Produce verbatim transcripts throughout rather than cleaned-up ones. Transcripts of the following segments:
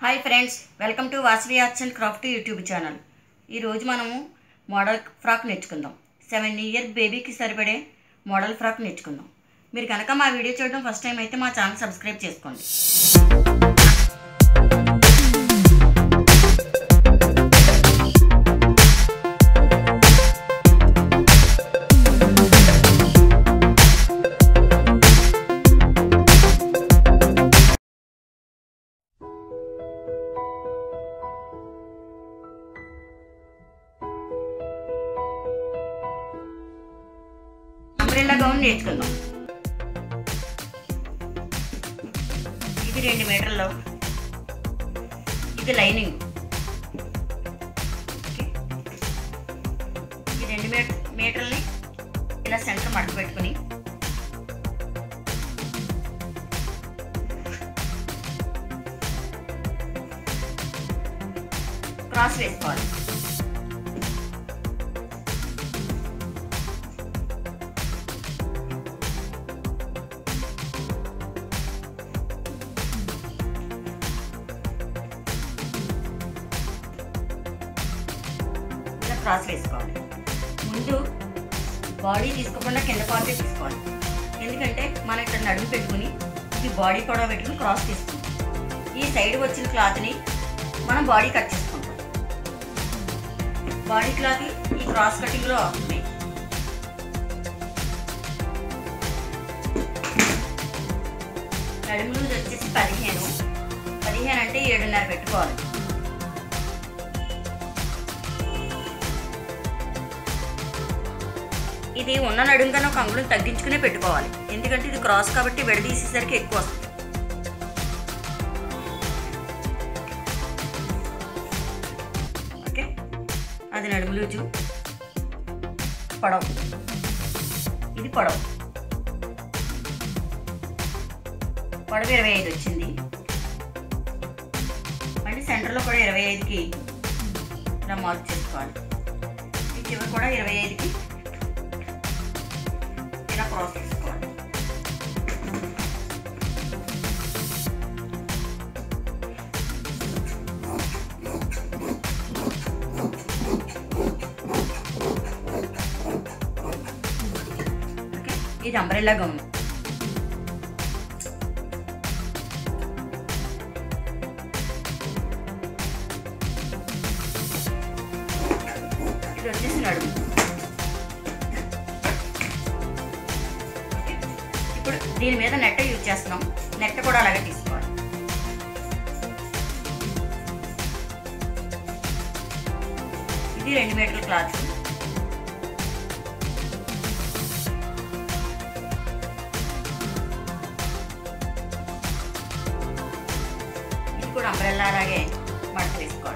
Hi friends, welcome to Vasavi arts and craft YouTube channel. ఈరోజు మనము model frock నేర్చుకుందాం. Seven year బేబీకి సరిపడే మోడల్ ఫ్రాక్ నేర్చుకుందాం. మీరు కనుక మా వీడియో చూడడం ఫస్ట్ టైం అయితే మా ఛానల్ సబ్స్క్రైబ్ చేసుకోండి. అంబ్రెల్లా గౌన్ నేర్చుకుందాం. ఇది రెండు మీటర్లు, ఇది లైనింగ్. ఈ రెండు మీటర్ మీటర్ని ఇలా సెంటర్ మడత పెట్టుకుని క్రాస్ వేసుకోవాలి. క్రాస్ వేసుకోవాలి. ముందు బాడీ తీసుకోకుండా కింద పార్టీ తీసుకోవాలి. ఎందుకంటే మనం ఇక్కడ నడుము పెట్టుకుని ఈ బాడీ కూడా పెట్టుకుని క్రాస్ తీసుకుంటాం. ఈ సైడ్ వచ్చిన క్లాత్ని మనం బాడీ కట్ చేసుకుంటాం. బాడీ క్లాత్ ఈ క్రాస్ కటింగ్లో అవుతుంది. నడుము లూజ్ వచ్చేసి పదిహేను పదిహేను అంటే ఏడున్నర పెట్టుకోవాలి. ఇది ఉన్న నడుము కన్నా ఒక అంగుళం తగ్గించుకునే పెట్టుకోవాలి. ఎందుకంటే ఇది క్రాస్ కాబట్టి విడదీసేసరికి ఎక్కువ వస్తుంది. ఓకే, అది నడుము లూజు. పొడవు, ఇది పొడవు. పొడవు ఇరవై ఐదు వచ్చింది. మళ్ళీ సెంటర్లో కూడా ఇరవై ఐదుకి ఇలా మార్క్ చేసుకోవాలి. ఈ చివరి కూడా ఇరవై ఐదుకి ఇలా క్రాస్ చేసుకోవాలి. ఓకే, ఇది అంబ్రెల్లా గౌన్. ఇది వచ్చేసి నడుము. ఇప్పుడు దీని మీద నెట్ యూజ్ చేస్తున్నాం. నెట్ కూడా అలాగే తీసుకోవాలి. ఇది రెండు మీటర్ల క్లాత్. ఇది కూడా అంబ్రెల్లా అలాగే మడత వేసుకోవాలి.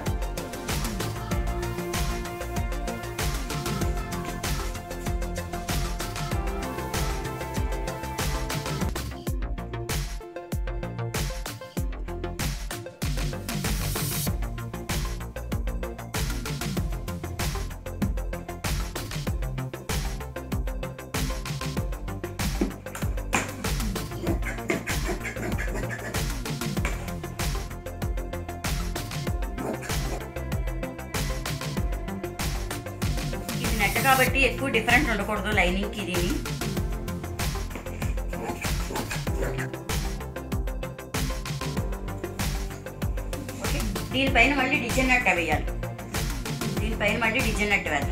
నెట్ కాబట్టి ఎక్కువ డిఫరెంట్ ఉండకూడదు లైనింగ్కి. దీని ఓకే, దీనిపైన మళ్ళీ డిజైన్ నెట్ వేయాలి. దీనిపైన మళ్ళీ డిజైన్ నెట్ వేద్దాం.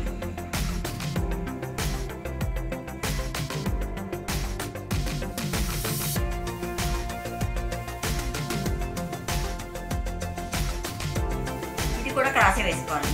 ఇది కూడా క్రాసే వేసుకోవాలి.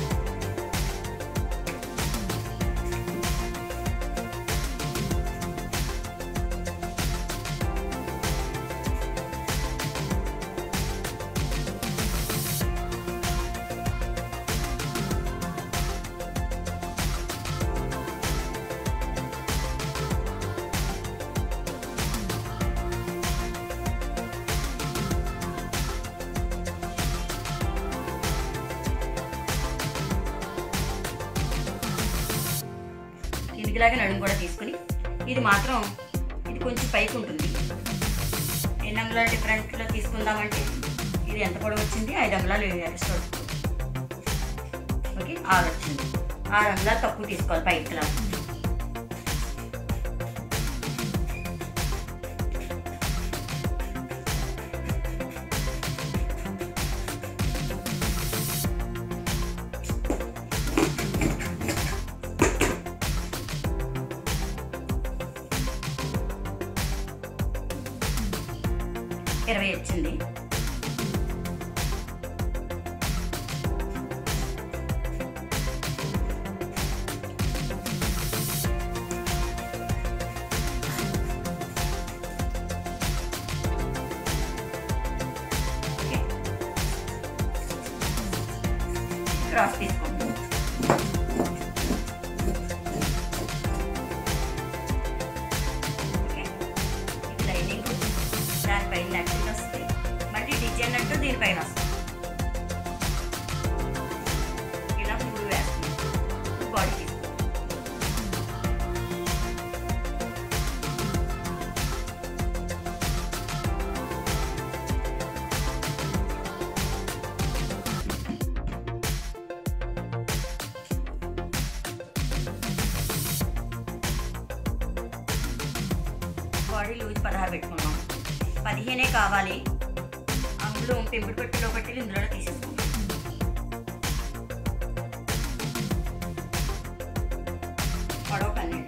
ఇదిలాగే నడుము కూడా తీసుకుని, ఇది మాత్రం ఇది కొంచెం పైకి ఉంటుంది. ఎన్ని అంగుళాల డిఫరెంట్లో తీసుకుందామంటే ఇది ఎంత పొడవు వచ్చింది? ఐదు అంగుళాలు ఎక్స్ట్రా వచ్చింది. ఓకే, ఆరు వచ్చింది. ఆరు అంగుళాలు తక్కువ తీసుకోవాలి పైకి ఇలా. ఇరవై వచ్చింది. క్రాస్ తీసుకోండి. ఓకే, ఇది లైనింగ్, దానిపైన నెక్స్ట్ వస్తుంది. మళ్ళీ డిజైన్ అంటూ దీనిపైన వస్తుంది. ఇలా మూడు వేస్తుంది. బాడీ తీసుకోండి. బాడీ లూజ్ పదహారు పెట్టుకున్నాం. పదిహేనే కావాలి. అందులో పెంపుడు పెట్టిలో పెట్టి ఇందులో తీసేసుకుంటాం. పొడవు పన్నెండు.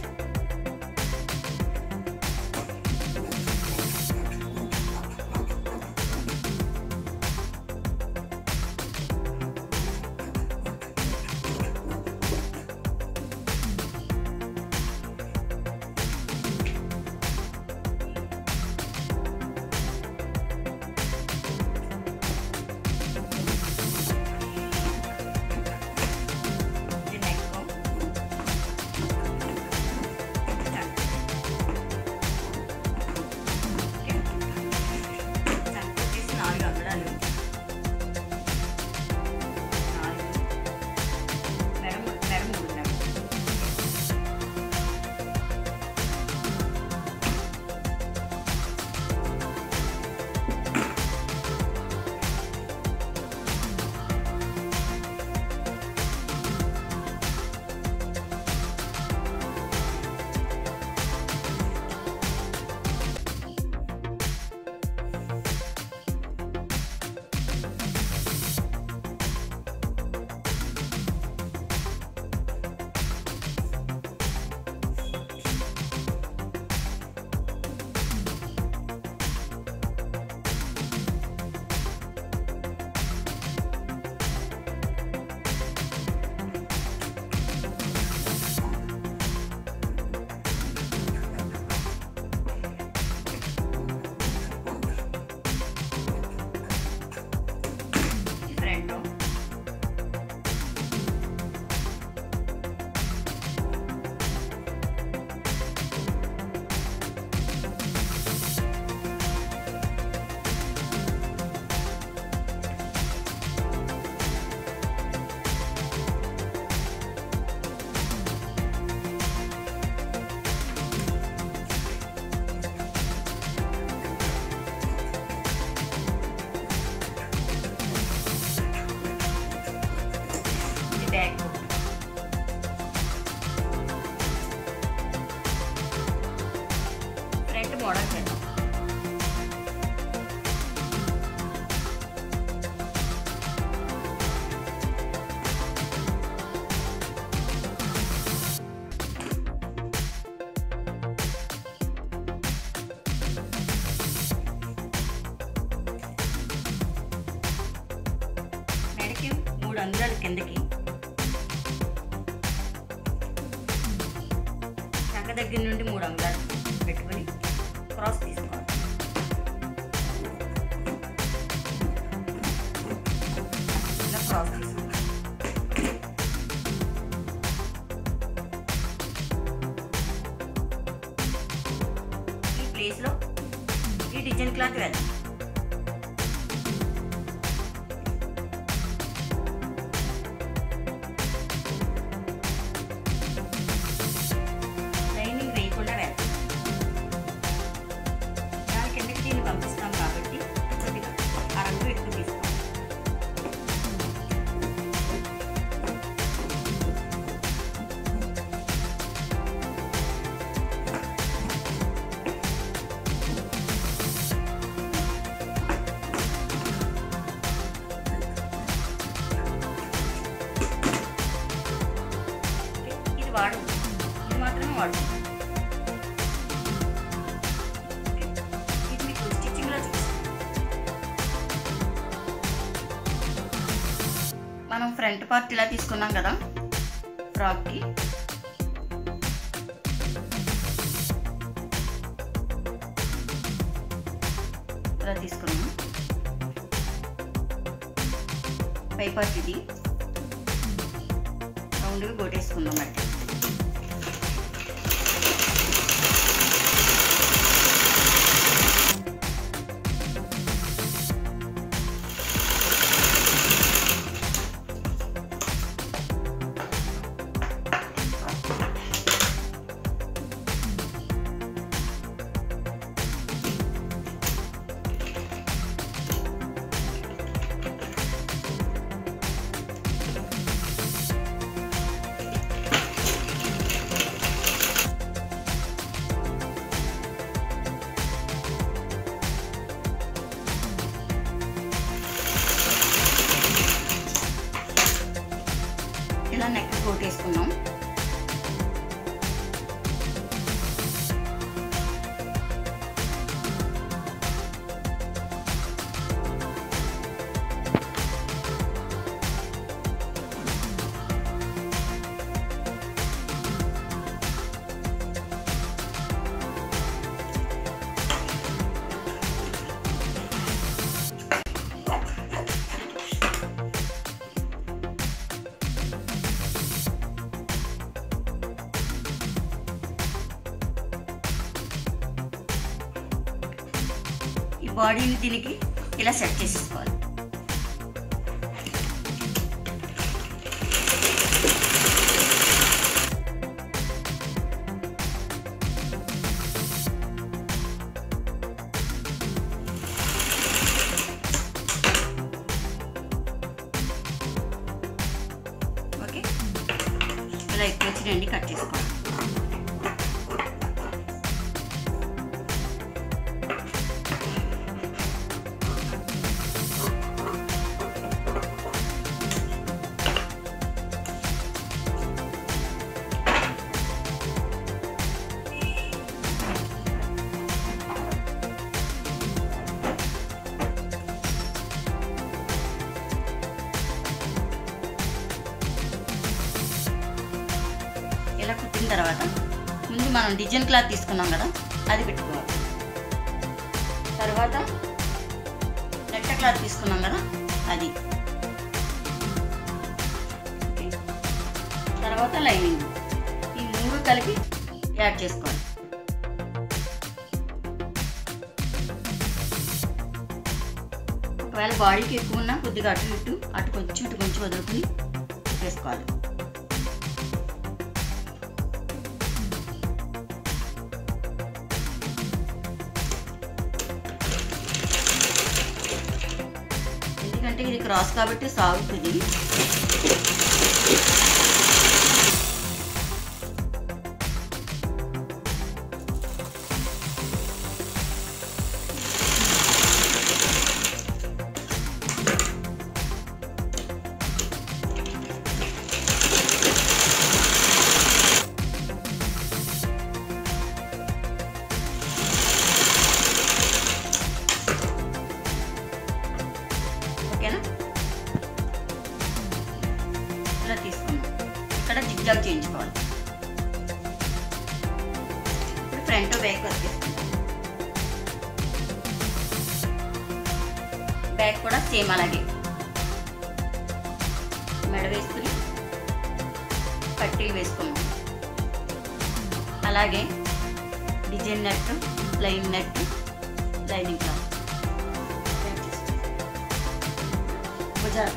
బ్యాక్ ఫ్రంట్ మోడల్ చేద్దాం. మెడకి మూడు అంగుళాలు కిందకి, చక్క దగ్గర నుండి మూడు అంగుళాలు పెట్టుకొని క్రాస్ తీసుకోవాలి. ఇలా క్రాస్ తీసుకోవాలి. ఈ ప్లేస్లో ఈ డిజైన్ క్లాత్ వేద్దాం. పంపిస్తాం కాబట్టి కొద్దిగా అరంగు ఫ్రంట్ పార్ట్ ఇలా తీసుకున్నాం కదా ఫ్రాక్కి, ఇలా తీసుకున్నాం. పై పార్ట్ ఇది రౌండ్గా కొట్టేసుకుందాం. అంటే ఇలా నెక్ కొట్టేసుకున్నాం. బాడీని దీనికి ఇలా సెట్ చేసేసుకోవాలి. ఓకే, ఇలా ఎక్కువ వచ్చినండి కట్ చేసుకోవాలి. ఇలా కుట్టిన తర్వాత ముందు మనం డిజైన్ క్లాత్ తీసుకున్నాం కదా అది పెట్టుకోవాలి. తర్వాత నెట్ట క్లాత్ తీసుకున్నాం కదా అది, తర్వాత లైనింగ్, ఈ మూడు కలిపి యాడ్ చేసుకోవాలి. ఒకవేళ బాడీకి ఎక్కువ ఉన్నా కొద్దిగా అటు ఇటు అటు కొంచెం ఇటు కొంచెం వదులుకుని వేసుకోవాలి. ఎందుకంటే ఇది క్రాస్ కాబట్టి సాగుతుంది. ఇలా తీసుకున్నాం. ఇక్కడ జిగ్జాగ్ చేయించుకోవాలి. ఇప్పుడు ఫ్రంట్ బ్యాక్ వచ్చేసుకుంటాం. బ్యాక్ కూడా సేమ్ అలాగే మెడ వేసుకుని పట్టీలు వేసుకున్నాం. అలాగే design net, line net, lining cloth భుజాలు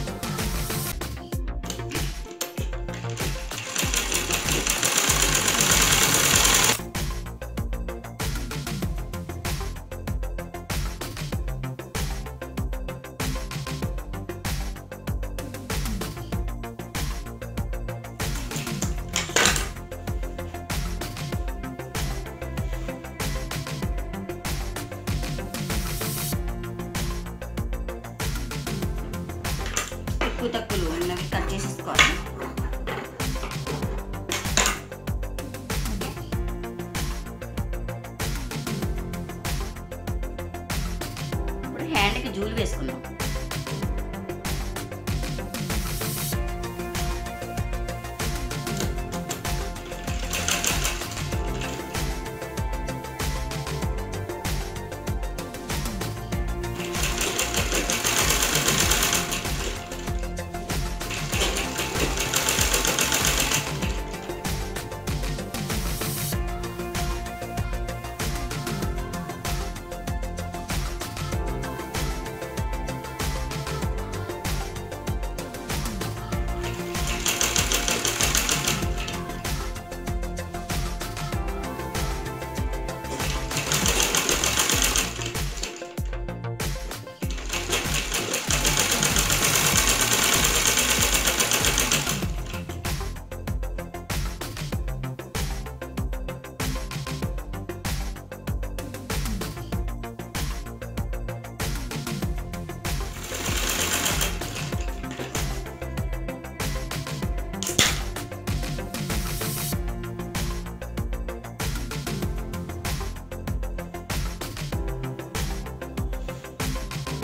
ఎక్కువ తక్కువలు ఉన్నవి కట్ చేసేసుకోవాలి. ఇప్పుడు హ్యాండ్కి జూలు వేసుకుందాం.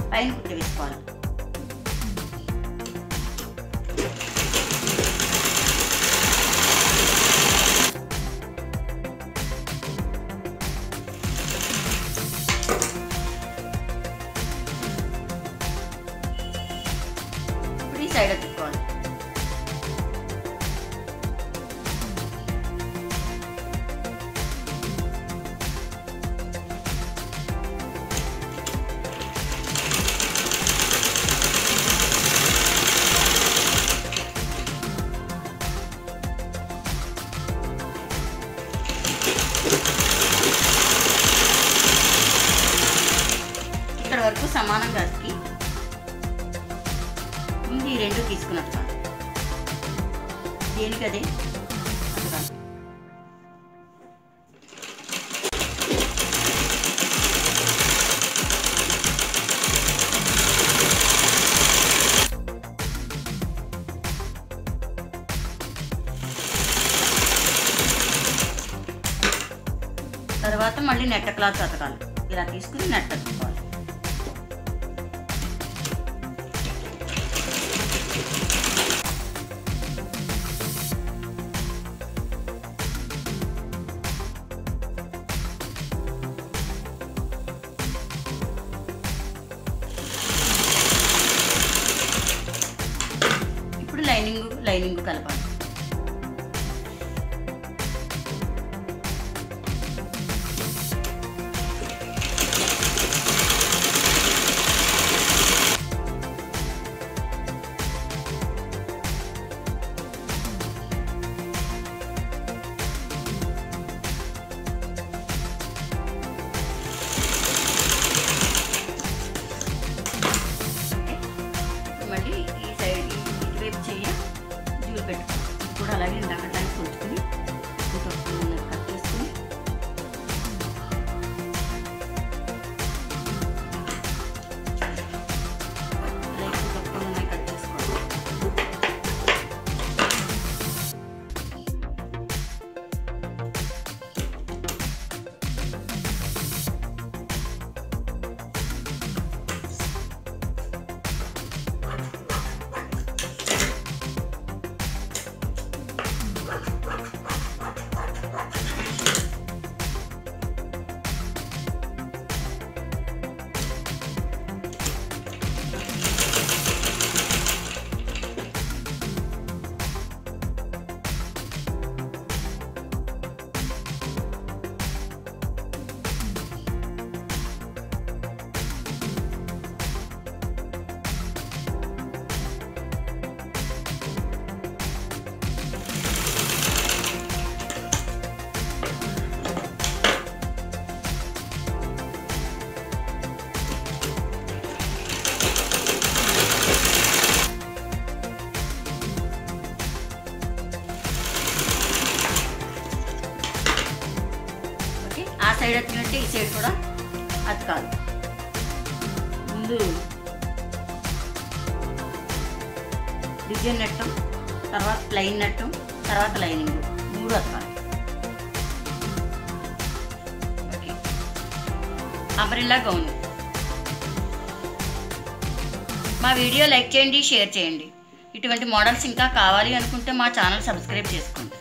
పైన కుట్టి వేసుకోవాలి. ఇప్పుడు ఈ సైడ్ తిప్పుకోవాలి. ఇక్కడ వరకు సమానంగా అతికి ముందు ఈ రెండు తీసుకున్నట్టు దేనికదే అతకాలి. తర్వాత మళ్ళీ నెట్ట క్లాత్ అతకాలి. ఇలా తీసుకుని నెట్ అతుక్కోవాలి. ఇప్పుడు లైనింగ్ లైనింగ్ కలపాలి. మళ్ళీ ఈ సైడ్ ఇటువైపు చెయ్య జూలు పెట్టుకోవాలి. ఇప్పుడు అలాగే ఇందాక టైం కొలుచుకుని కట్ చేసుకుని లైట్ తక్కువ ఉన్నాయి కట్ చేసుకోవాలి. ఆ సైడ్ అతికినట్టే ఈ సైడ్ కూడా అతకాలి. ముందు డిజైన్ నెట్టం, తర్వాత ప్లెయిన్ నెట్టం, తర్వాత లైనింగ్ మూడు అతకాలి. Okay, umbrella gown. మా వీడియో లైక్ చేయండి, షేర్ చేయండి. ఇటువంటి మోడల్స్ ఇంకా కావాలి అనుకుంటే మా ఛానల్ సబ్స్క్రైబ్ చేసుకోండి.